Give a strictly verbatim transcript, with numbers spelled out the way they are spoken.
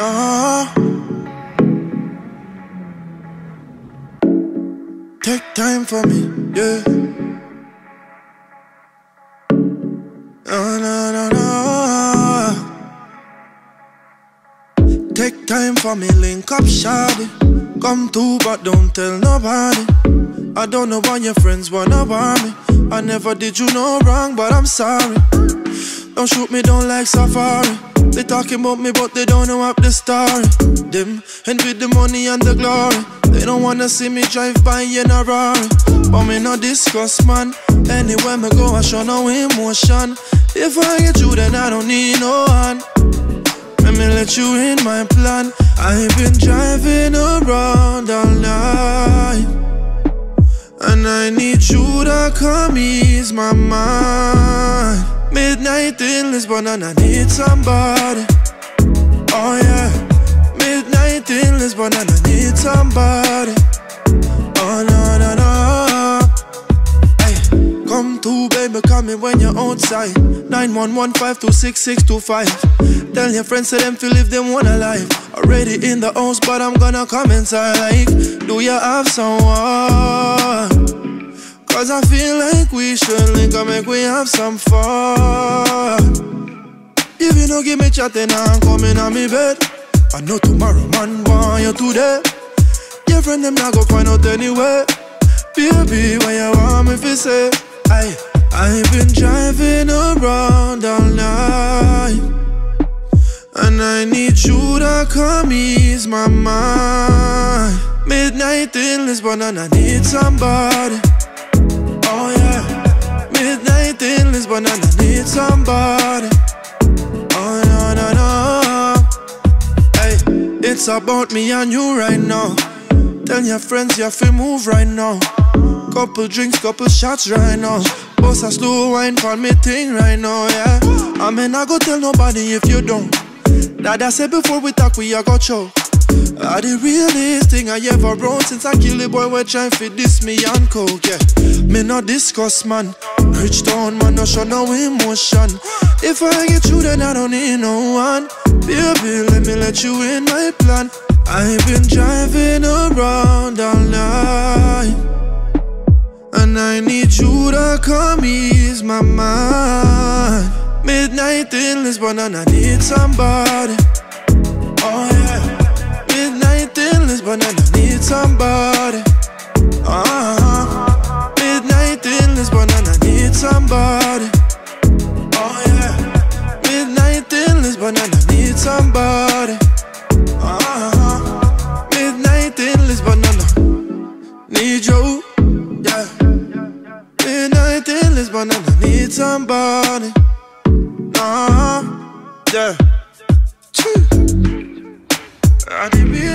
no. Take time for me, yeah. No, no, no, no. Take time for me, link up, shawty. Come through, but don't tell nobody. I don't know why your friends wanna bar me. I never did you no wrong, but I'm sorry. Don't shoot me down like safari. They talking about me, but they don't know up the story. Them, and with the money and the glory, they don't wanna see me drive by in a Rari. But me no discuss, man. Anywhere me go, I show no emotion. If I get you, then I don't need no one. Let me let you in my plan. I've been driving around all night, and I need you to come ease my mind. Midnight in Lisbon and I need somebody. Oh yeah. Midnight in Lisbon and I need somebody. Oh no, no, no. Hey, come through, baby, call me when you're outside. nine one one, five two six, six two five. Tell your friends to them feel if they wanna live. Already in the house, but I'm gonna come inside. Like, do you have someone? Cause I feel like we should link up, make we have some fun. If you don't give me chatting, I'm coming on me bed. I know tomorrow, man, want you today. Your friend them not go find out anyway. Baby, when you want me to say, I, I've been driving around all night, and I need you to come ease my mind. Midnight in Lisbon and I need somebody. Oh yeah. Midnight in Lisbon and I need somebody. Oh no, no, no. Hey, it's about me and you right now. Tell your friends you have to move right now. Couple drinks, couple shots right now. Boss a slow wine for me thing right now, yeah. I mean I go tell nobody if you don't. Dad I said before we talk we a go show. I the realest thing I ever wrote since I kill the boy we try to diss me and coke, yeah. Me no discuss, man. Rich town, man, no show no emotion. If I get you, then I don't need no one. Baby, let me let you in my plan. I've been driving around all night, and I need you to come ease my mind. Midnight in Lisbon and I need somebody. Oh yeah. Midnight in Lisbon and I need somebody. Uh-huh. Midnight in Lisbon and I need somebody. Oh yeah. Midnight in Lisbon and I need somebody. Uh-huh. Midnight in Lisbon and I need you. Yeah. Midnight in Lisbon and I need somebody. Uh-huh. Yeah. I need me.